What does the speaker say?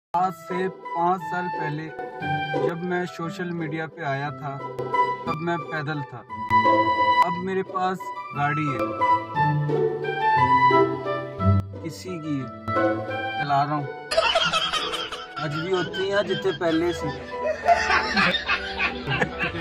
आज से 5 साल पहले जब मैं सोशल मीडिया पे आया था तब मैं पैदल था। अब मेरे पास गाड़ी है, किसी की चला रहा हूँ। आज भी होती है जितने पहले सी।